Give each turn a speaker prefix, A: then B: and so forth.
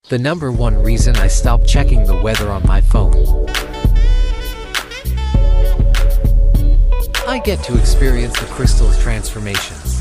A: The number one reason I stopped checking the weather on my phone. I get to experience the crystal's transformations.